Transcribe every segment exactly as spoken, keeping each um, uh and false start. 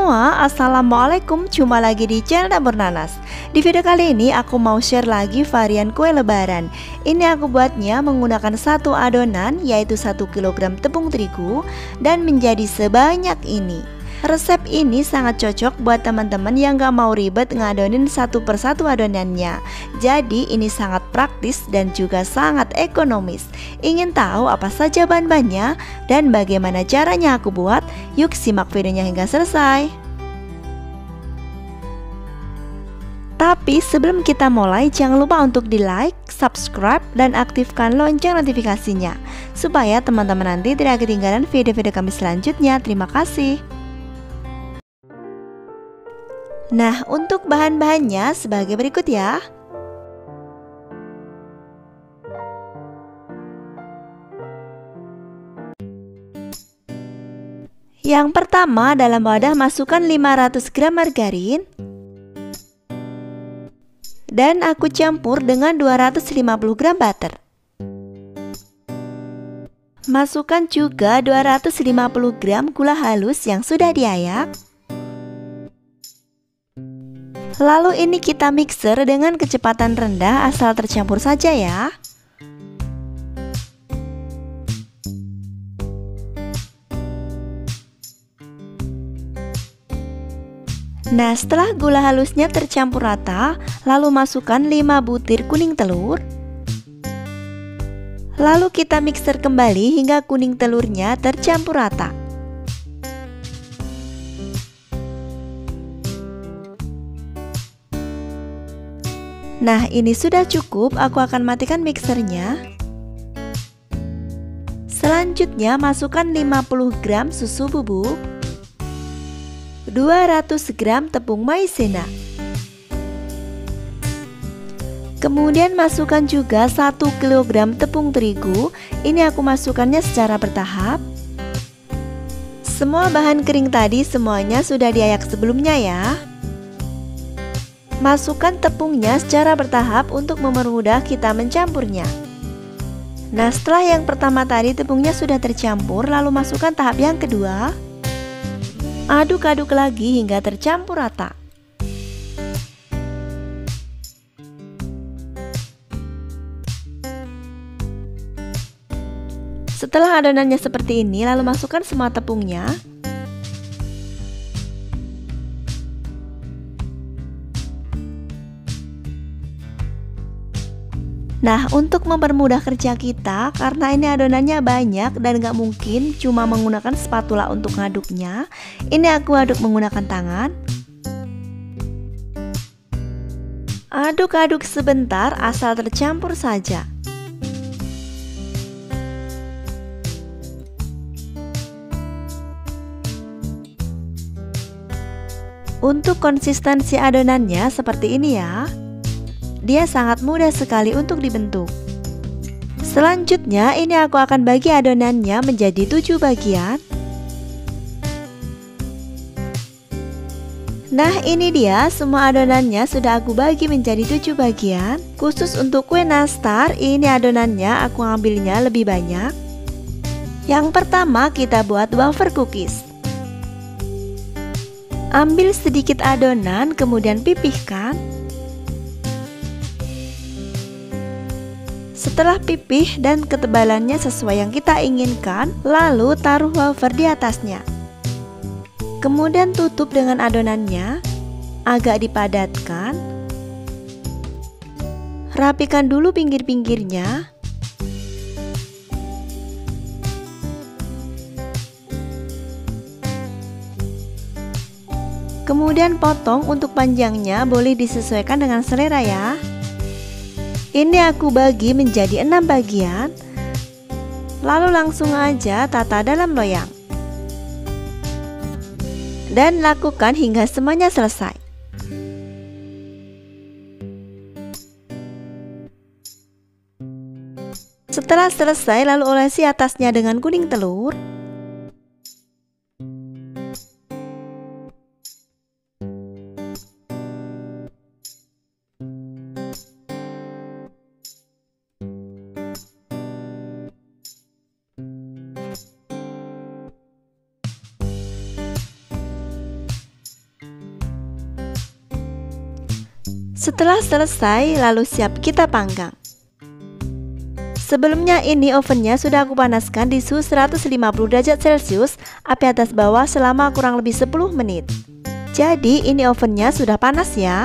semua, assalamualaikum, jumpa lagi di channel Dapur Nanas. Di video kali ini aku mau share lagi varian kue lebaran. Ini aku buatnya menggunakan satu adonan, yaitu satu kilogram tepung terigu, dan menjadi sebanyak ini. Resep ini sangat cocok buat teman-teman yang gak mau ribet ngadonin satu persatu adonannya. Jadi ini sangat praktis dan juga sangat ekonomis. Ingin tahu apa saja bahan-bahannya dan bagaimana caranya aku buat? Yuk simak videonya hingga selesai. Tapi sebelum kita mulai, jangan lupa untuk di like, subscribe, dan aktifkan lonceng notifikasinya supaya teman-teman nanti tidak ketinggalan video-video kami selanjutnya. Terima kasih. Nah, untuk bahan-bahannya sebagai berikut ya. Yang pertama, dalam wadah masukkan lima ratus gram margarin dan aku campur dengan dua ratus lima puluh gram butter. Masukkan juga dua ratus lima puluh gram gula halus yang sudah diayak. Lalu ini kita mixer dengan kecepatan rendah asal tercampur saja ya. Nah, setelah gula halusnya tercampur rata, lalu masukkan lima butir kuning telur. Lalu kita mixer kembali hingga kuning telurnya tercampur rata. Nah, ini sudah cukup, aku akan matikan mixernya. Selanjutnya masukkan lima puluh gram susu bubuk, dua ratus gram tepung maizena. Kemudian masukkan juga satu kilogram tepung terigu. Ini aku masukkannya secara bertahap. Semua bahan kering tadi semuanya sudah diayak sebelumnya ya. Masukkan tepungnya secara bertahap untuk mempermudah kita mencampurnya. Nah, setelah yang pertama tadi tepungnya sudah tercampur, lalu masukkan tahap yang kedua. Aduk-aduk lagi hingga tercampur rata. Setelah adonannya seperti ini, lalu masukkan semua tepungnya. Nah, untuk mempermudah kerja kita, karena ini adonannya banyak dan gak mungkin cuma menggunakan spatula untuk ngaduknya, ini aku aduk menggunakan tangan. Aduk-aduk sebentar asal tercampur saja. Untuk konsistensi adonannya seperti ini ya. Dia sangat mudah sekali untuk dibentuk. Selanjutnya ini aku akan bagi adonannya menjadi tujuh bagian. Nah, ini dia semua adonannya sudah aku bagi menjadi tujuh bagian. Khusus untuk kue nastar, ini adonannya aku ambilnya lebih banyak. Yang pertama kita buat wafer cookies. Ambil sedikit adonan kemudian pipihkan. Setelah pipih dan ketebalannya sesuai yang kita inginkan, lalu taruh wafer di atasnya. Kemudian tutup dengan adonannya, agak dipadatkan. Rapikan dulu pinggir-pinggirnya. Kemudian potong, untuk panjangnya boleh disesuaikan dengan selera ya. Ini aku bagi menjadi enam bagian. Lalu langsung aja tata dalam loyang. Dan lakukan hingga semuanya selesai. Setelah selesai, lalu olesi atasnya dengan kuning telur. Setelah selesai, lalu siap kita panggang. Sebelumnya ini ovennya sudah aku panaskan di suhu seratus lima puluh derajat celcius, api atas bawah selama kurang lebih sepuluh menit. Jadi ini ovennya sudah panas ya.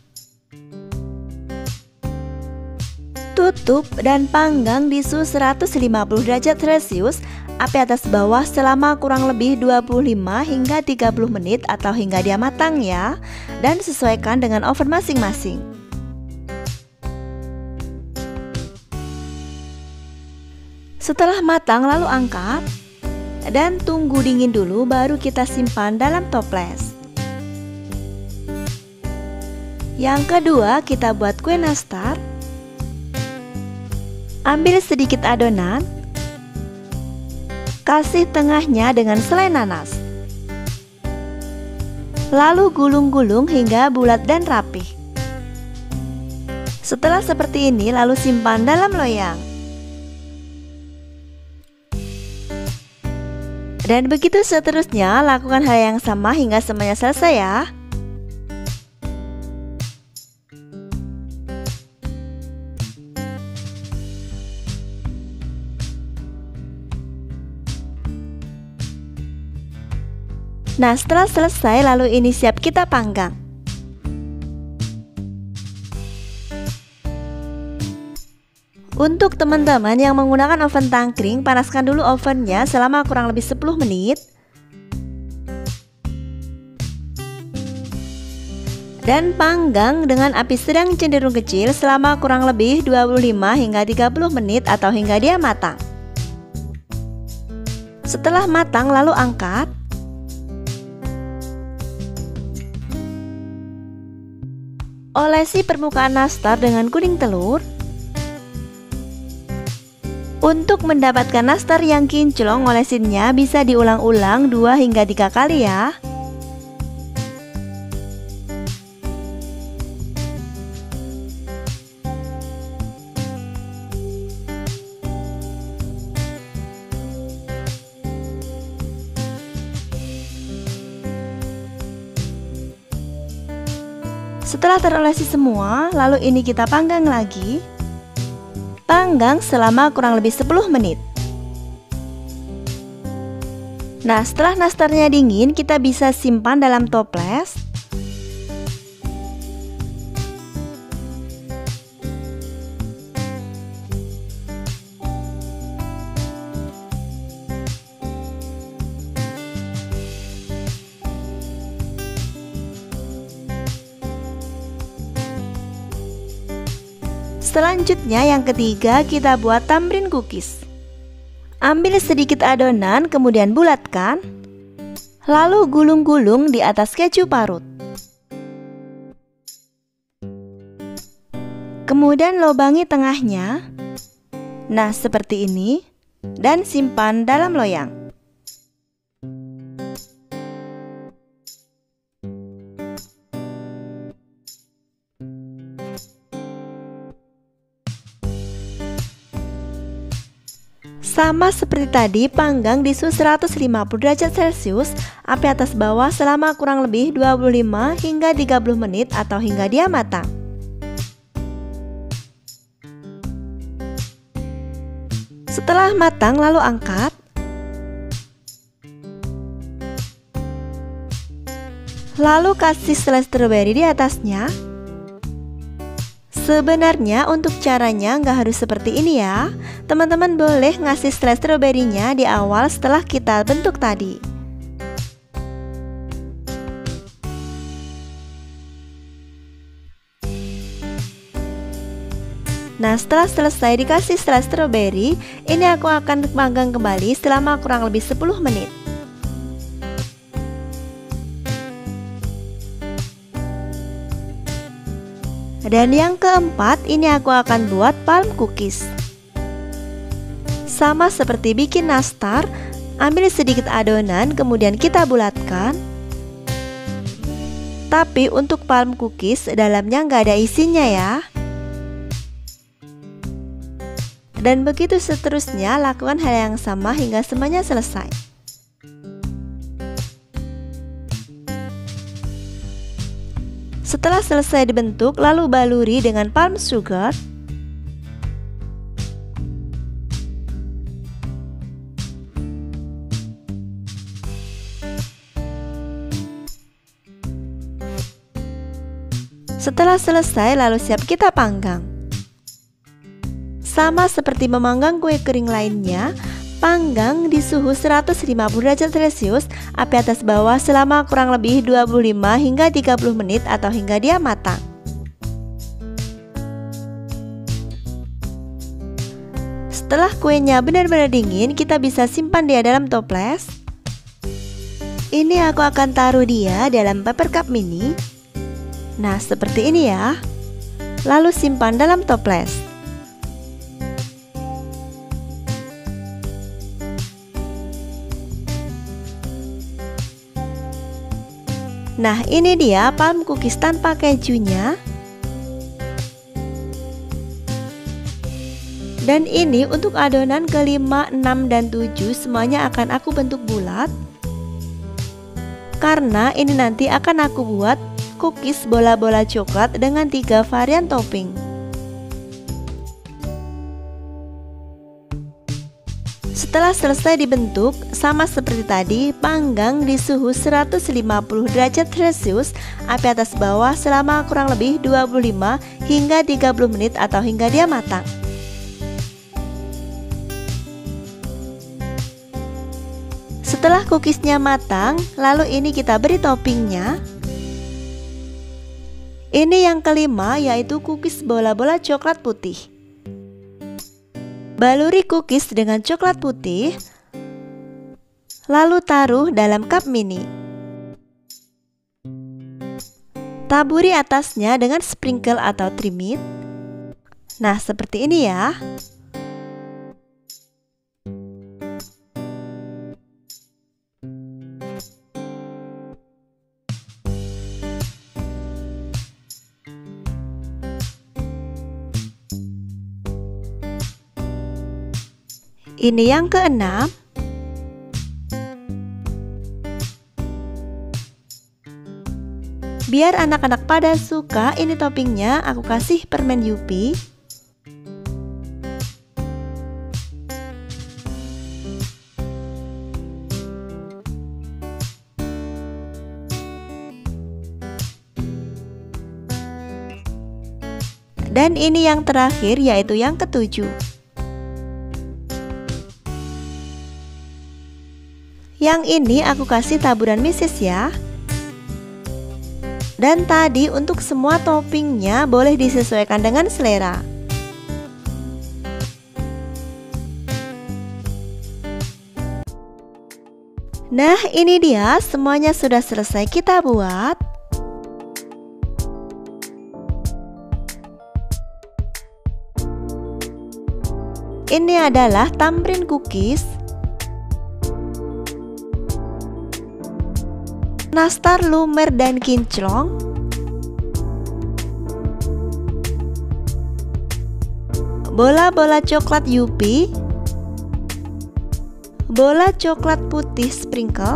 Tutup dan panggang di suhu seratus lima puluh derajat celcius, api atas bawah selama kurang lebih dua puluh lima hingga tiga puluh menit atau hingga dia matang ya. Dan sesuaikan dengan oven masing-masing. Setelah matang lalu angkat dan tunggu dingin dulu, baru kita simpan dalam toples. Yang kedua, kita buat kue nastar. Ambil sedikit adonan, kasih tengahnya dengan selai nanas, lalu gulung-gulung hingga bulat dan rapih. Setelah seperti ini, lalu simpan dalam loyang. Dan begitu seterusnya, lakukan hal yang sama hingga semuanya selesai ya. Nah, setelah selesai, lalu ini siap kita panggang. Untuk teman-teman yang menggunakan oven tangkring, panaskan dulu ovennya selama kurang lebih sepuluh menit. Dan panggang dengan api sedang cenderung kecil selama kurang lebih dua puluh lima hingga tiga puluh menit atau hingga dia matang. Setelah matang lalu angkat. Olesi permukaan nastar dengan kuning telur. Untuk mendapatkan nastar yang kinclong, olesinnya bisa diulang-ulang dua hingga tiga kali ya. Setelah terolesi semua, lalu ini kita panggang lagi. Panggang selama kurang lebih sepuluh menit. Nah, setelah nastarnya dingin, kita bisa simpan dalam toples. Selanjutnya yang ketiga, kita buat tamrin cookies. Ambil sedikit adonan, kemudian bulatkan, lalu gulung-gulung di atas keju parut. Kemudian lobangi tengahnya. Nah, seperti ini. Dan simpan dalam loyang. Sama seperti tadi, panggang di suhu seratus lima puluh derajat celcius, api atas bawah selama kurang lebih dua puluh lima hingga tiga puluh menit atau hingga dia matang. Setelah matang lalu angkat. Lalu kasih selai stroberi di atasnya. Sebenarnya untuk caranya nggak harus seperti ini ya. Teman-teman boleh ngasih selai stroberinya di awal setelah kita bentuk tadi. Nah, setelah selesai dikasih selai stroberi, ini aku akan panggang kembali selama kurang lebih sepuluh menit. Dan yang keempat, ini aku akan buat palm cookies. Sama seperti bikin nastar, ambil sedikit adonan kemudian kita bulatkan. Tapi untuk palm cookies dalamnya nggak ada isinya ya. Dan begitu seterusnya, lakukan hal yang sama hingga semuanya selesai. Setelah selesai dibentuk, lalu baluri dengan palm sugar. Setelah selesai, lalu siap kita panggang. Sama seperti memanggang kue kering lainnya, panggang di suhu seratus lima puluh derajat celcius, api atas bawah selama kurang lebih dua puluh lima hingga tiga puluh menit atau hingga dia matang. Setelah kuenya benar-benar dingin, kita bisa simpan dia dalam toples. Ini aku akan taruh dia dalam paper cup mini. Nah, seperti ini ya. Lalu simpan dalam toples. Nah, ini dia palm cookies tanpa kejunya. Dan ini untuk adonan kelima, enam, dan tujuh semuanya akan aku bentuk bulat. Karena ini nanti akan aku buat cookies bola-bola coklat dengan tiga varian topping. Setelah selesai dibentuk, sama seperti tadi, panggang di suhu seratus lima puluh derajat celcius, api atas bawah selama kurang lebih dua puluh lima hingga tiga puluh menit atau hingga dia matang. Setelah cookiesnya matang, lalu ini kita beri toppingnya. Ini yang kelima, yaitu cookies bola-bola coklat putih. Baluri cookies dengan coklat putih, lalu taruh dalam cup mini. Taburi atasnya dengan sprinkle atau trimit. Nah, seperti ini ya. Ini yang keenam. Biar anak-anak pada suka, ini toppingnya aku kasih permen Yupi. Dan ini yang terakhir, yaitu yang ketujuh. Yang ini aku kasih taburan meses ya. Dan tadi untuk semua toppingnya boleh disesuaikan dengan selera. Nah, ini dia semuanya sudah selesai kita buat. Ini adalah tamrin cookies, nastar, lumer, dan kinclong. Bola-bola coklat Yupi, bola coklat putih sprinkle,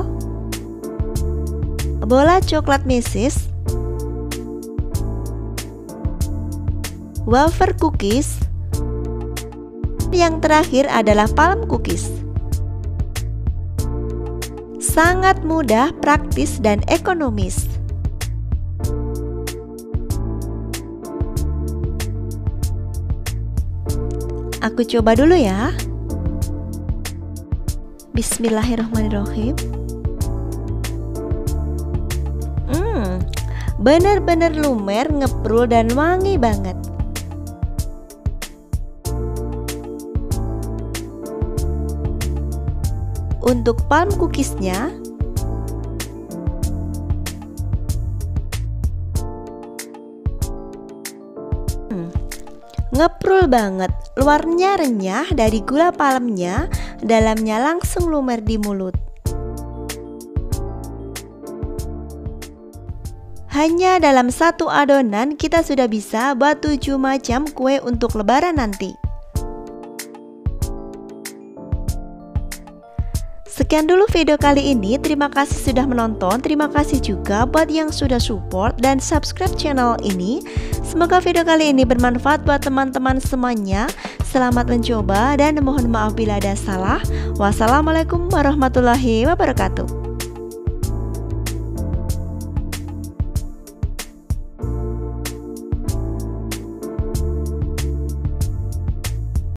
bola coklat meses, wafer cookies. Yang terakhir adalah palm cookies. Sangat mudah, praktis, dan ekonomis. Aku coba dulu ya. Bismillahirrahmanirrahim. Hmm, bener-bener lumer, ngeprul, dan wangi banget. Untuk palm cookiesnya, hmm, ngeprul banget. Luarnya renyah dari gula palmnya, dalamnya langsung lumer di mulut. Hanya dalam satu adonan kita sudah bisa buat tujuh macam kue untuk lebaran nanti. Sekian dulu video kali ini, terima kasih sudah menonton. Terima kasih juga buat yang sudah support dan subscribe channel ini. Semoga video kali ini bermanfaat buat teman-teman semuanya. Selamat mencoba dan mohon maaf bila ada salah. Wassalamualaikum warahmatullahi wabarakatuh.